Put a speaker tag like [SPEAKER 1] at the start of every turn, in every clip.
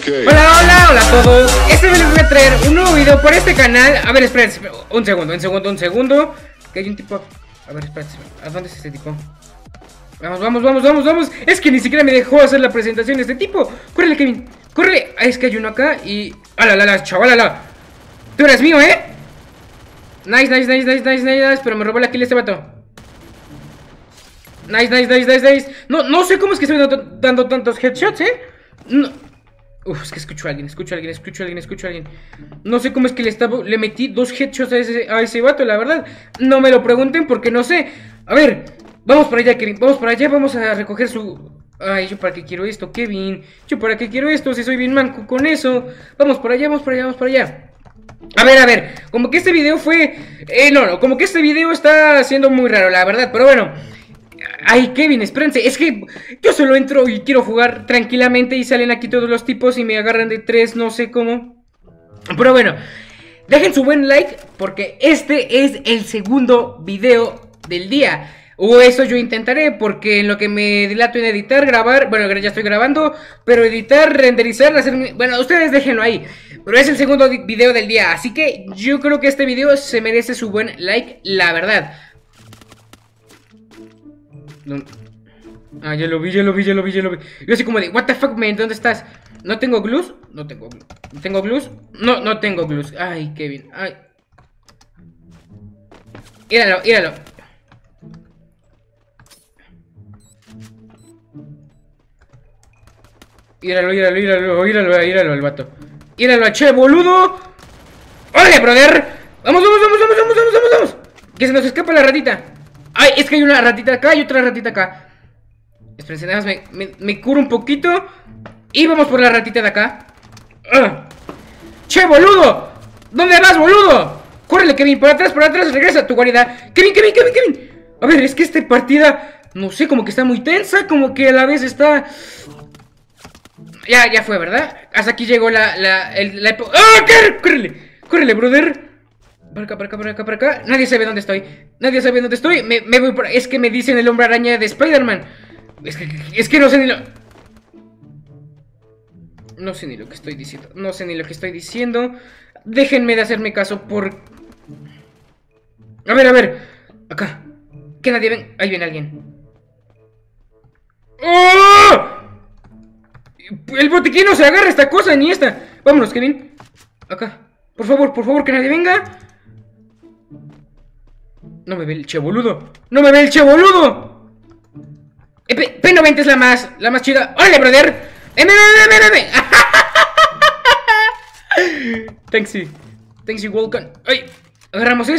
[SPEAKER 1] Hola, hola, hola a todos. Este vez les voy a traer un nuevo video por este canal. A ver, esperen, un segundo. Que hay un tipo. A ver, espérate, ¿a dónde es este tipo? Vamos. Es que ni siquiera me dejó hacer la presentación de este tipo. Córrele, Kevin, córrele. Es que hay uno acá y... ¡Hala, chaval! Tú eres mío, ¿eh? Nice. Pero me robó la kill este vato. Nice. No sé cómo es que estoy dando tantos headshots, ¿eh? No. Uf, es que escucho a alguien. No sé cómo es que le metí 2 headshots a ese vato, la verdad. No me lo pregunten porque no sé. A ver, vamos para allá, Kevin. Vamos a recoger su... Ay, ¿yo para qué quiero esto, Kevin? ¿Yo para qué quiero esto si soy bien manco con eso? Vamos para allá. A ver, como que este video fue... como que este video está siendo muy raro, la verdad, pero bueno. Ay, Kevin, espérense, es que yo solo entro y quiero jugar tranquilamente y salen aquí todos los tipos y me agarran de 3, no sé cómo. Pero bueno, dejen su buen like porque este es el segundo video del día. O eso yo intentaré, porque en lo que me dilato en editar, grabar, bueno, ya estoy grabando, pero editar, renderizar, hacer... Bueno, ustedes déjenlo ahí. Pero es el segundo video del día, así que yo creo que este video se merece su buen like, la verdad. No. Ah, ya lo vi. Yo así como de, what the fuck, man, ¿dónde estás? ¿No tengo glues? No tengo glues. No tengo glues. Ay, Kevin, ay. Míralo. Míralo al vato. Míralo, che, boludo. ¡Órale, brother! ¡Vamos! Que se nos escapa la ratita. Ay, es que hay una ratita acá y otra ratita acá. Espérense, nada más me curo un poquito. Y vamos por la ratita de acá. ¡Che, boludo! ¿Dónde vas, boludo? Córrele, Kevin, por atrás, regresa a tu guarida. Kevin. A ver, es que esta partida, no sé, como que está muy tensa, como que a la vez está... Ya fue, ¿verdad? Hasta aquí llegó ¡Ah! ¡Córrele, brother! Para acá. Nadie sabe dónde estoy. Me voy por... Es que me dicen el hombre araña de Spider-Man. Es que no sé ni lo... No sé ni lo que estoy diciendo. Déjenme de hacerme caso por... A ver. Acá. Que nadie ven... Ahí viene alguien. ¡Oh! El botiquín no se agarra esta cosa ni esta. Vámonos, Kevin. Acá. Por favor, que nadie venga. No me ve el che boludo. P90 es la más chida. ¡Órale, brother! Thanks you, welcome. Ay, agarramos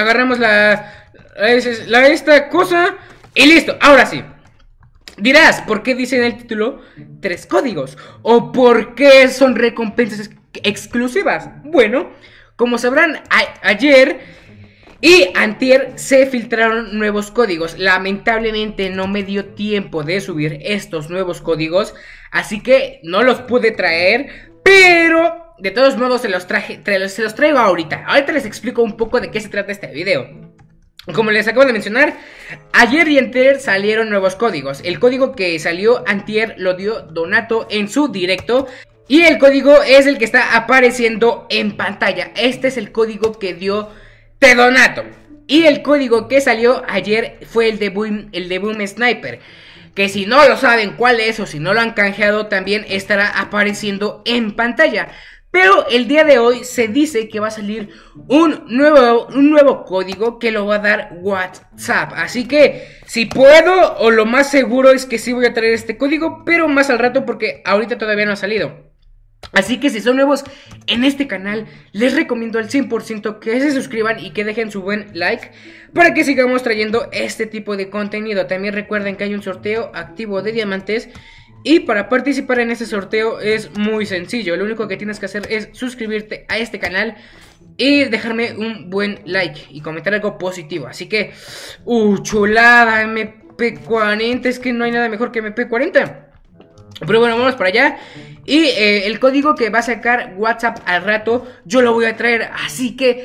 [SPEAKER 1] esta cosa y listo, ahora sí. Dirás, ¿por qué dice en el título 3 códigos? ¿O por qué son recompensas exclusivas? Bueno, como sabrán, ayer y antier se filtraron nuevos códigos. Lamentablemente no me dio tiempo de subir estos nuevos códigos, así que no los pude traer, pero de todos modos se los traigo ahorita. Ahorita les explico un poco de qué se trata este video. Como les acabo de mencionar, ayer y antier salieron nuevos códigos. El código que salió antier lo dio Donato en su directo. Y el código es el que está apareciendo en pantalla. Este es el código que dio Donato. Y el código que salió ayer fue el de Boom Sniper. Que si no lo saben cuál es o si no lo han canjeado, también estará apareciendo en pantalla. Pero el día de hoy se dice que va a salir un nuevo código que lo va a dar WhatsApp. Así que si puedo, o lo más seguro es que sí voy a traer este código, pero más al rato porque ahorita todavía no ha salido. Así que si son nuevos en este canal, les recomiendo al 100% que se suscriban y que dejen su buen like para que sigamos trayendo este tipo de contenido. También recuerden que hay un sorteo activo de diamantes. Y para participar en este sorteo es muy sencillo. Lo único que tienes que hacer es suscribirte a este canal y dejarme un buen like y comentar algo positivo. Así que, chulada, MP40. Es que no hay nada mejor que MP40. Pero bueno, vamos para allá. Y el código que va a sacar WhatsApp al rato, yo lo voy a traer. Así que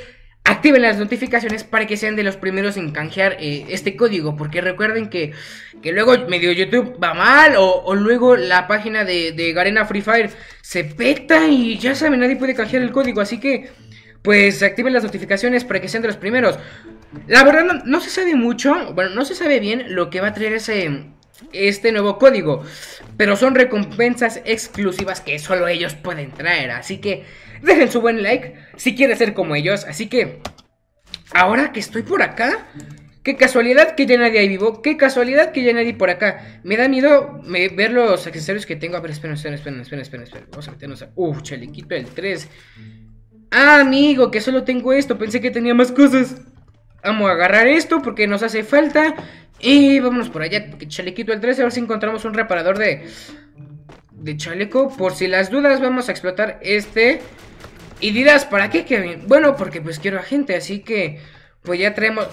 [SPEAKER 1] activen las notificaciones para que sean de los primeros en canjear este código. Porque recuerden que luego medio YouTube va mal o luego la página de Garena Free Fire se peta y ya saben, nadie puede canjear el código. Así que pues activen las notificaciones para que sean de los primeros. La verdad no se sabe mucho, bueno, no se sabe bien lo que va a traer este nuevo código, pero son recompensas exclusivas que solo ellos pueden traer. Así que dejen su buen like si quieren ser como ellos. Así que ahora que estoy por acá, qué casualidad que ya nadie hay vivo. Qué casualidad que ya nadie por acá. Me da miedo ver los accesorios que tengo. A ver, esperen. Vamos a meternos a... chalequito el 3. Ah, amigo, que solo tengo esto. Pensé que tenía más cosas. Vamos a agarrar esto porque nos hace falta. Y vámonos por allá. Chalequito el 3. A ver si encontramos un reparador de chaleco. Por si las dudas, vamos a explotar este. Y dirás, ¿para qué, Kevin? Bueno, porque pues quiero a gente. Así que pues ya traemos...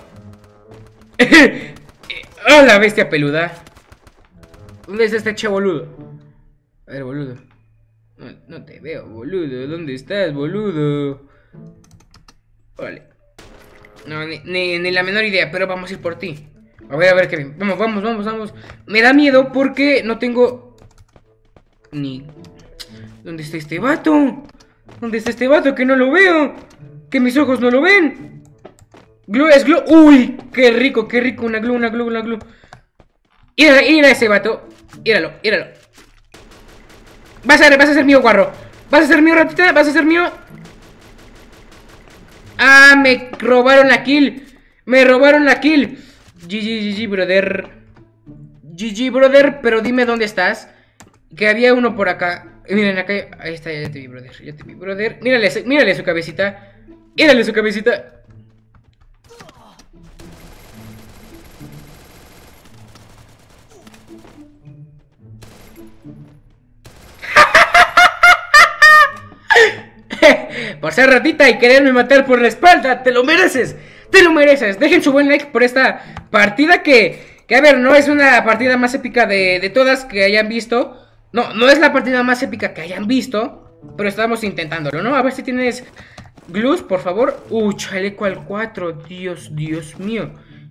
[SPEAKER 1] ¡Oh, la bestia peluda! ¿Dónde está este che boludo? A ver, boludo. No te veo, boludo. ¿Dónde estás, boludo? Vale. No, ni la menor idea, pero vamos a ir por ti. A ver, Kevin. Vamos. Me da miedo porque no tengo... ¿Dónde está este vato? ¿Dónde está este vato? Que no lo veo. Que mis ojos no lo ven. Es glue. Uy, qué rico. Una glue. Mira ese vato. Míralo. Vas a ser mío, guarro. Vas a ser mío, ratita. Vas a ser mío. Ah, me robaron la kill. GG, brother. GG, brother. Pero dime dónde estás. Que había uno por acá. Miren, acá. Ahí está, ya te vi, brother. Mírale su cabecita. Por ser ratita y quererme matar por la espalda, te lo mereces. Dejen su buen like por esta partida que a ver, no es una partida más épica de todas que hayan visto. No es la partida más épica que hayan visto, pero estamos intentándolo, ¿no? A ver si tienes glues, por favor. Chaleco al 4, Dios mío.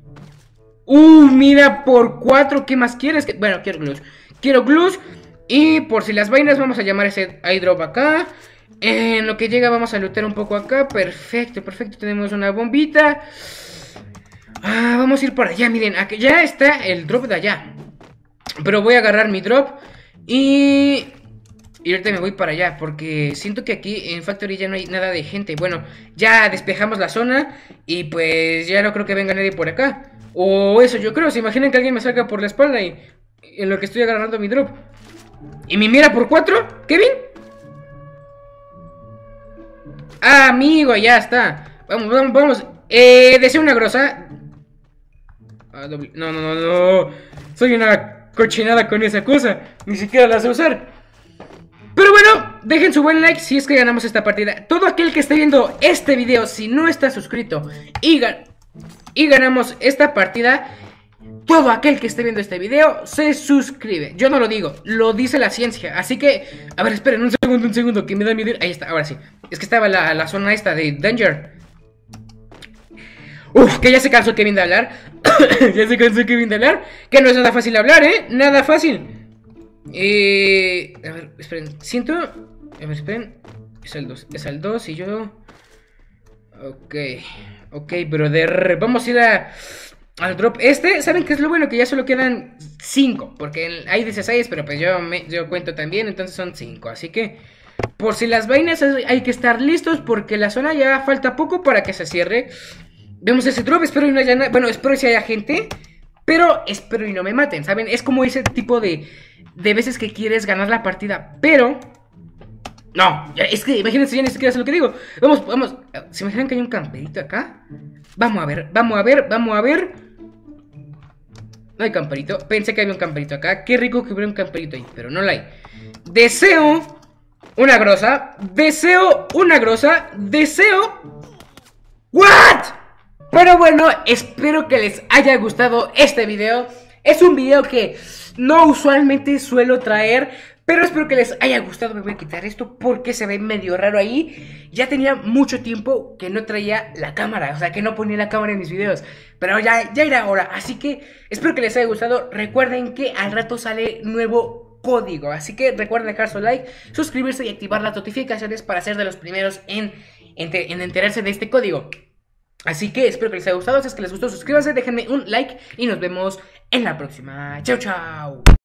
[SPEAKER 1] Mira, por 4, ¿qué más quieres? Bueno, quiero glues. Y por si las vainas, vamos a llamar ese iDrop acá. En lo que llega vamos a lootear un poco acá. Perfecto, tenemos una bombita. Vamos a ir por allá, miren, aquí ya está el drop de allá. Pero voy a agarrar mi drop y ahorita me voy para allá, porque siento que aquí en Factory ya no hay nada de gente. Bueno, ya despejamos la zona y pues ya no creo que venga nadie por acá. O eso yo creo, se imaginan que alguien me salga por la espalda y en lo que estoy agarrando mi drop. ¿Y me mira por 4, Kevin? Amigo, ya está. Vamos. Deseo una grosa. No. Soy una cochinada con esa cosa. Ni siquiera la sé usar. Pero bueno, dejen su buen like si es que ganamos esta partida. Todo aquel que esté viendo este video, si no está suscrito y ganamos esta partida, todo aquel que esté viendo este video se suscribe. Yo no lo digo, lo dice la ciencia. Así que, a ver, esperen un segundo, que me da miedo. Ahí está, ahora sí. Es que estaba la zona esta de Danger. Que ya se cansó Kevin de hablar. Que no es nada fácil hablar, nada fácil. A ver, esperen. Siento. A ver, esperen. Es al 2 y yo. Ok, brother. Vamos a ir al drop este. ¿Saben qué es lo bueno? Que ya solo quedan 5. Porque hay 16, pero pues yo cuento también. Entonces son 5. Así que, por si las vainas, hay que estar listos. Porque la zona ya falta poco para que se cierre. Vemos ese drop. Espero y no haya nada. Bueno, espero si haya gente. Pero espero y no me maten, ¿saben? Es como ese tipo de veces que quieres ganar la partida, pero no, es que imagínense, ya ni siquiera sé lo que digo. Vamos, ¿se imaginan que hay un camperito acá? Vamos a ver. No hay camperito, pensé que había un camperito acá. Qué rico que hubiera un camperito ahí, pero no lo hay. Deseo una grosa. ¿What? Pero bueno, espero que les haya gustado este video. Es un video que no usualmente suelo traer, pero espero que les haya gustado. Me voy a quitar esto porque se ve medio raro ahí. Ya tenía mucho tiempo que no traía la cámara, o sea, que no ponía la cámara en mis videos, pero ya era hora. Así que espero que les haya gustado. Recuerden que al rato sale nuevo código, así que recuerden dejar su like, suscribirse y activar las notificaciones para ser de los primeros en enterarse de este código. Así que espero que les haya gustado. Si es que les gustó, suscríbanse, déjenme un like y nos vemos en la próxima. Chao, chao.